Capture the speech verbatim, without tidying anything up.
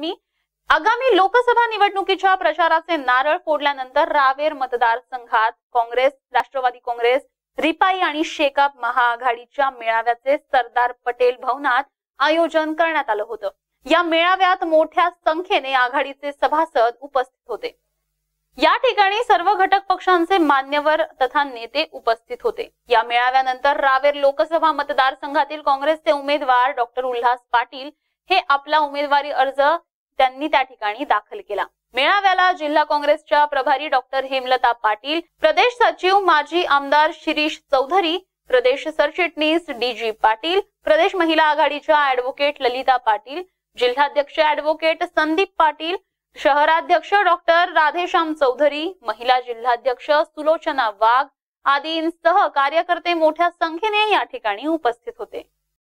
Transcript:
बातमी। आगामी लोकसभा निवडणुकीच्या प्रचाराचे नारळ फोडल्यानंतर रावेर मतदारसंघात काँग्रेस, राष्ट्रवादी काँग्रेस, रिपाई आणि शेकाप महाआघाडीच्या मेळाव्याचे सरदार पटेल भवनात आयोजन करण्यात आलं होतं। या मेळाव्यात मोठ्या संख्येने आघाडीचे सभासद उपस्थित होते। या ठिकाणी सर्व घटक पक्षांचे मान्यवर तथा नेते उपस्थित होते। या मेळाव्यानंतर रावेर लोकसभा मतदारसंघातील काँग्रेसचे उमेदवार डॉक्टर उल्हास पाटील हे आपला उमेदवारी अर्ज त्यांनी त्या ठिकाणी दाखल केला। मेळाव्याला जिल्हा काँग्रेसच्या प्रभारी डॉक्टर हेमलता पाटील, प्रदेश सचिव माजी आमदार शिरीष चौधरी, प्रदेश सरचिटणीस डी जी पाटील, प्रदेश महिला आघाडीच्या ऍडव्होकेट ललिता पाटील, जिल्हाध्यक्ष ऍडव्होकेट संदीप पाटील, शहराध्यक्ष डॉक्टर राधेश्याम चौधरी, महिला जिल्हाध्यक्ष सुलोचना वाघ आदींसह कार्यकर्ते मोठ्या संख्येने या ठिकाणी उपस्थित होते।